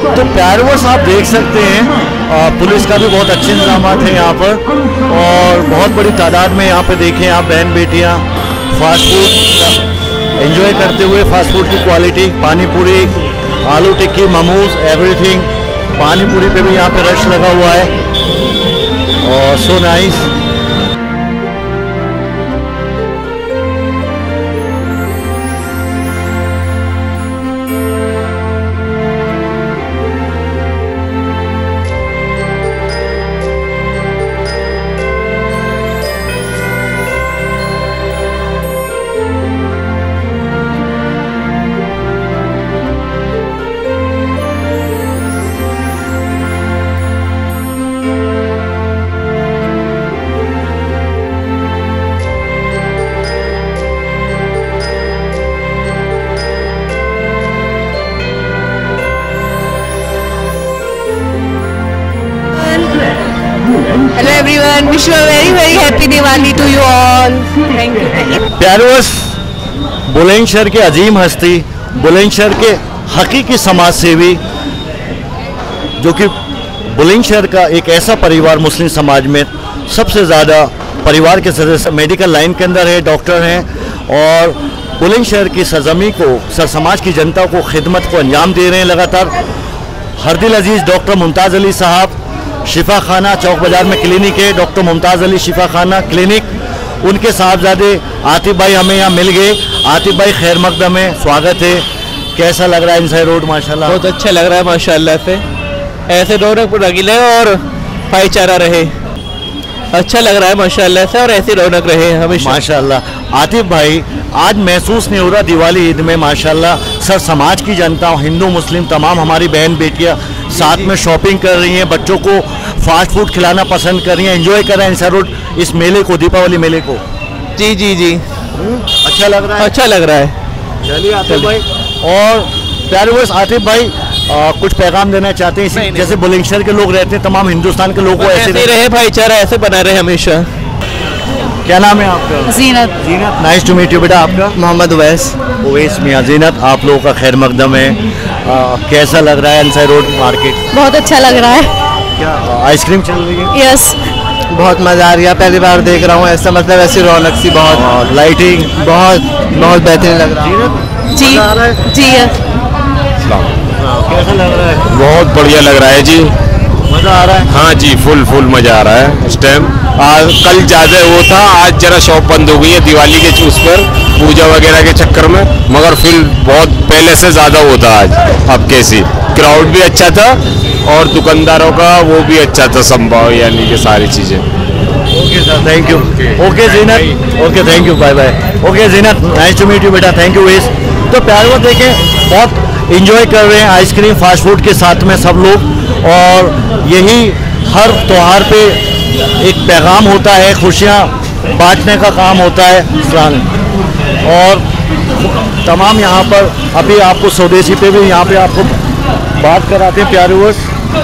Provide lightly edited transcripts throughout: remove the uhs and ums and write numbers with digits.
तो प्यारे आप देख सकते हैं पुलिस का भी बहुत अच्छे इंतजाम हैं यहाँ पर, और बहुत बड़ी तादाद में यहाँ पे देखें आप बहन बेटियाँ फास्ट फूड एंजॉय करते हुए, फास्ट फूड की क्वालिटी, पानी पूरी, आलू टिक्की, मोमोज, एवरीथिंग। पानी पूरी पे भी यहाँ पे रश लगा हुआ है और so nice. Hello everyone, wish you a very happy Diwali to you all. Thank you. प्यारे बुलंदशहर के अजीम हस्ती, बुलंदशहर के हकीकी समाज सेवी, जो कि बुलंदशहर का एक ऐसा परिवार मुस्लिम समाज में सबसे ज़्यादा परिवार के सदस्य मेडिकल लाइन के अंदर है, डॉक्टर हैं, और बुलंदशहर की सरजमी को, सरसमाज की जनता को खिदमत को अंजाम दे रहे हैं लगातार। हरदिल अजीज़ डॉक्टर मुमताज़ अली साहब, शिफा खाना चौक बाज़ार में क्लिनिक है, डॉक्टर मुमताज़ अली शिफा खाना क्लिनिक, उनके साहबजादे आतिफ भाई हमें यहाँ मिल गए। आतिफ भाई खैर मकदम है, स्वागत है। कैसा लग रहा है इंसाइड रोड? माशाल्लाह बहुत अच्छा लग रहा है माशाल्लाह से, ऐसे रौनक रंगीले और भाईचारा रहे, अच्छा लग रहा है माशाल्लाह से, और ऐसी रौनक रहे हमेशा माशाल्लाह। आतिफ भाई, आज महसूस नहीं हो रहा दिवाली ईद में माशाल्लाह सर समाज की जनता, हिंदू मुस्लिम तमाम हमारी बहन बेटियां साथ में शॉपिंग कर रही हैं, बच्चों को फास्ट फूड खिलाना पसंद कर रही हैं, एंजॉय कर रहे हैं इंसाइड रोड इस मेले को, दीपावली मेले को? जी जी जी, अच्छा लग रहा है, अच्छा लग रहा है। चलिए आतिफ भाई, और प्यारे आतिफ भाई कुछ पैगाम देना चाहते हैं? नहीं, जैसे बुलंदशहर के लोग रहते हैं, तमाम हिंदुस्तान के लोगों को ऐसे रहे, भाईचारा ऐसे बना रहे हमेशा। क्या नाम है आपका? Zeenat. Zeenat, nice to meet you बेटा। आपका? मोहम्मद उवैस। उवैस मियां। जीनत, आप लोगों का खैर मकदम है, कैसा लग रहा है इंसाइड रोड मार्केट? बहुत अच्छा लग रहा है। क्या आइसक्रीम चल रही है? यस, बहुत मज़ा आ रहा है, पहली बार देख रहा हूँ ऐसा, मतलब ऐसी रौनक सी, बहुत लाइटिंग, बहुत बेहतरीन लग रहा है। जी जी, कैसा लग रहा है? बहुत बढ़िया लग रहा है जी, मज़ा आ रहा है? हाँ जी, फुल मज़ा आ रहा है इस टाइम। कल ज़्यादा वो था, आज जरा शॉप बंद हो गई है दिवाली के उस पर, पूजा वगैरह के चक्कर में, मगर फिर बहुत पहले से ज़्यादा होता आज। अब कैसी क्राउड भी अच्छा था और दुकानदारों का वो भी अच्छा था, संभाव यानी कि सारी चीज़ें। Okay sir, thank you. Okay Zeenat, okay thank you, bye bye. Okay Zeenat, nice to meet you बेटा, थैंक यू वेस। तो प्यारे वो देखें, बहुत इंजॉय कर रहे हैं आइसक्रीम फास्ट फूड के साथ में सब लोग, और यही हर त्यौहार पे एक पैगाम होता है, खुशियाँ बांटने का काम होता है इस्लाम। और तमाम यहाँ पर अभी आपको स्वदेशी पे भी यहाँ पे आपको बात कराते हैं प्यारे वर्ष।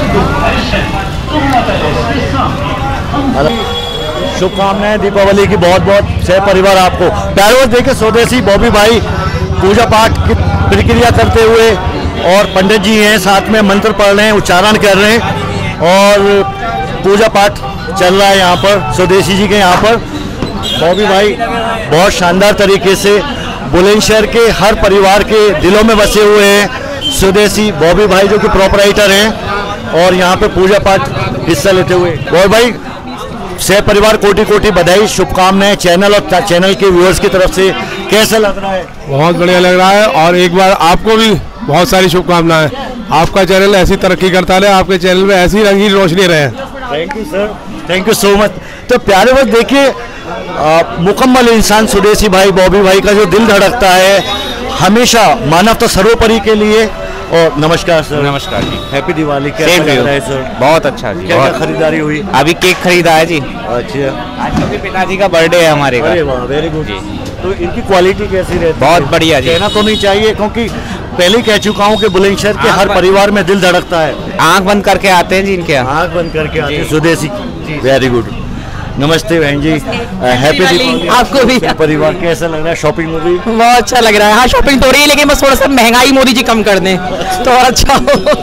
शुभकामनाएं दीपावली की बहुत बहुत, सह परिवार आपको। प्यारे वर्ष देखे स्वदेशी बॉबी भाई पूजा पाठ की प्रक्रिया करते हुए, और पंडित जी हैं साथ में मंत्र पढ़ रहे हैं, उच्चारण कर रहे हैं, और पूजा पाठ चल रहा है यहाँ पर स्वदेशी जी के यहाँ पर। बॉबी भाई बहुत शानदार तरीके से बुलंदशहर के हर परिवार के दिलों में बसे हुए हैं स्वदेशी बॉबी भाई, जो कि प्रोपराइटर हैं, और यहाँ पे पूजा पाठ हिस्सा लेते हुए। बॉबी भाई सह परिवार कोटि कोटि बधाई, शुभकामनाएं चैनल और चैनल के व्यूअर्स की तरफ से। कैसा लग रहा है? बहुत बढ़िया लग रहा है, और एक बार आपको भी बहुत सारी शुभकामनाएं। आपका चैनल ऐसी तरक्की करता रहे, आपके चैनल में ऐसी रंगीन रोशनी रहे। Thank you sir, thank you so much. तो प्यारे वक्त देखिए, मुकम्मल इंसान स्वदेशी भाई बॉबी भाई का जो दिल धड़कता है हमेशा मानवता सर्वोपरि के लिए। और नमस्कार सर। नमस्कार जी, हैप्पी दिवाली। कैसा लग रहा है सर? बहुत अच्छा जी। क्या खरीदारी हुई? अभी केक खरीदा है जी। अच्छा, आज मेरे पिताजी का बर्थडे है हमारे घर। अरे वाह, वेरी गुड। तो इनकी क्वालिटी कैसी रहती है? बहुत बढ़िया जी। कहना तो नहीं चाहिए, क्योंकि पहले ही कह चुका हूँ कि बुलंदशहर के हर परिवार में दिल धड़कता है। आंख बंद करके आते हैं जी इनके यहाँ। आंख बंद करके आते हैं स्वदेशी। वेरी गुड, नमस्ते बहन जी, हैप्पी दीपावली आपको भी। परिवार। कैसा लग रहा है शॉपिंग मूवी? बहुत अच्छा लग रहा है। हाँ, शॉपिंग तो हो रही है लेकिन बस थोड़ा सा महंगाई मोदी जी कम कर दें तो और अच्छा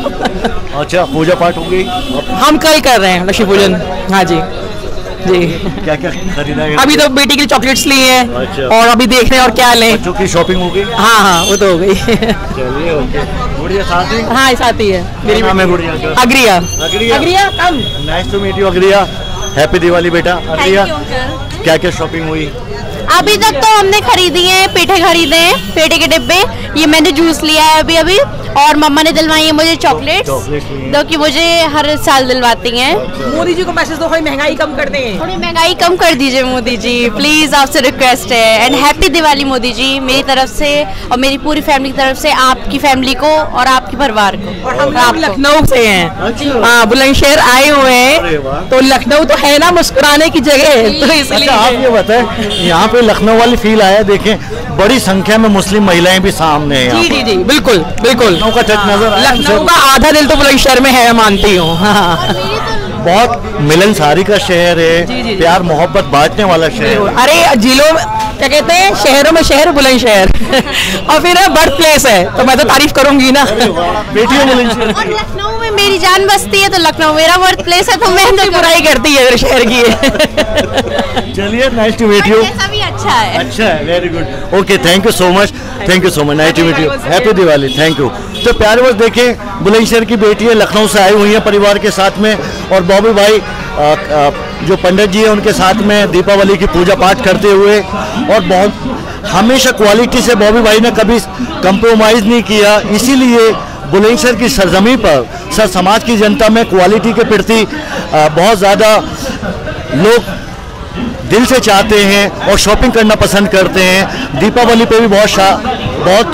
हो। अच्छा, पूजा पाठ हो गई? हम कल कर रहे हैं लक्ष्मी पूजन। हाँ जी जी। क्या क्या खरीदा है? अभी तो बेटी के लिए चॉकलेट्स लिए हैं अच्छा। और अभी देख रहे हैं और क्या लें। बच्चों की शॉपिंग हो गई? हाँ हाँ, वो तो हो गई। चलिए, ओके। गुड़िया साथ ही? हाँ, साथ ही है। मेरी नाम है गुड़िया का? Agriya. Agriya, come. Nice to meet you Agriya. Happy Diwali बेटा। अग्रिया, क्या क्या शॉपिंग हुई? अभी तक तो हमने खरीदी है, पेठे खरीदे हैं, पेठे के डिब्बे। ये मैंने जूस लिया है अभी अभी, और मम्मा ने दिलवाई है मुझे चॉकलेट्स, जो कि मुझे हर साल दिलवाती हैं। मोदी जी को मैसेज दो, थोड़ी महंगाई कम कर दें। थोड़ी महंगाई कम कर दीजिए मोदी जी, प्लीज, आपसे रिक्वेस्ट है। एंड हैप्पी दिवाली मोदी जी, मेरी तरफ से और मेरी पूरी फैमिली की तरफ से, आपकी फैमिली को और आपके परिवार को। और हम आप लखनऊ से हैं। हाँ, बुलंदशहर आए हुए हैं तो लखनऊ तो है ना मुस्कुराने की जगह, तो इसलिए। आप ये बताएं, यहाँ पे लखनऊ वाली फील आया? देखें, बड़ी संख्या में मुस्लिम महिलाएं भी सामने हैं। जी जी जी, बिल्कुल बिल्कुल। लखनऊ का टच नजर आया? लखनऊ का आधा दिल तो बुलंदशहर में है, मानती हूँ। हाँ, बहुत मिलनसारी का शहर है, प्यार मोहब्बत बांटने वाला शहर। अरे जिलों में क्या कहते हैं, शहरों में शहर बुलंदशहर और फिर बर्थ प्लेस है, तो मैं तो तारीफ करूंगी ना। बेटियों बुलंदशहर। और लखनऊ में मेरी जान बसती है, तो लखनऊ मेरा बर्थ प्लेस है, तो मैं तो बुराई करती है अगर शहर की है। चलिए, नाइस टू मीट यू। ऐसा भी अच्छा है। अच्छा है, very good. Okay, thank you so much, thank you so much, nice to meet you, happy Diwali, thank you. तो प्यारे बस देखें, बुलंदशहर की बेटी है, लखनऊ से आई हुई है परिवार के साथ में, और बॉबी भाई जो पंडित जी हैं उनके साथ में दीपावली की पूजा पाठ करते हुए, और बहुत हमेशा क्वालिटी से बॉबी भाई ने कभी कंप्रोमाइज़ नहीं किया। इसीलिए बुलंदशहर की सरजमी पर सर समाज की जनता में क्वालिटी के प्रति बहुत ज़्यादा लोग दिल से चाहते हैं और शॉपिंग करना पसंद करते हैं। दीपावली पे भी बहुत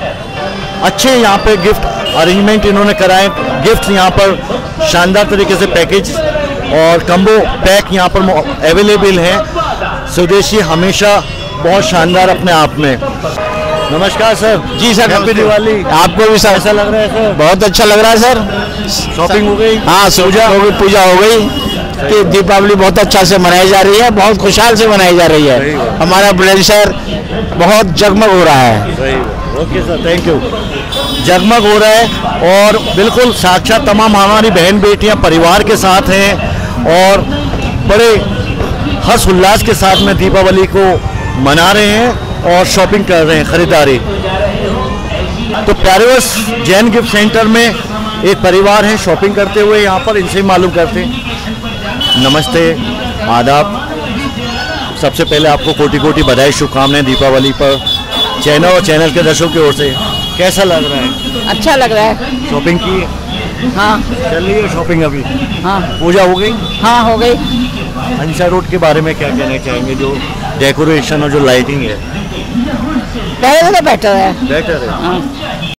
अच्छे यहाँ पे गिफ्ट अरेंजमेंट इन्होंने कराए। गिफ्ट यहाँ पर शानदार तरीके से पैकेज और कम्बो पैक यहाँ पर अवेलेबल हैं। स्वदेशी हमेशा बहुत शानदार अपने आप में। नमस्कार सर। जी सर, हैप्पी दिवाली। आपको भी सर। कैसा लग रहा है सर? बहुत अच्छा लग रहा है सर। शॉपिंग हो गई? हाँ, पूजा हो गई कि दीपावली बहुत अच्छा से मनाई जा रही है, बहुत खुशहाल से मनाई जा रही है। हमारा बुलंदशहर बहुत जगमग हो रहा है। Okay sir, thank you. जगमग हो रहा है और बिल्कुल साक्षात तमाम हमारी बहन बेटियां परिवार के साथ हैं और बड़े हर्ष उल्लास के साथ में दीपावली को मना रहे हैं और शॉपिंग कर रहे हैं, खरीदारी। तो प्यारेवस जैन गिफ्ट सेंटर में एक परिवार है शॉपिंग करते हुए, यहाँ पर इनसे मालूम करते हैं। नमस्ते, आदाब। सबसे पहले आपको कोटि कोटि बधाई, शुभकामनाएं दीपावली पर चैनल और चैनल के दर्शकों की ओर से। कैसा लग रहा है? अच्छा लग रहा है। शॉपिंग की? हाँ, चल रही है शॉपिंग अभी? हाँ, पूजा हो गई? हाँ, हो गई। हंसा रोड के बारे में क्या कहना चाहेंगे? जो डेकोरेशन और जो लाइटिंग है, पहले से तो बेटर है। बेटर है।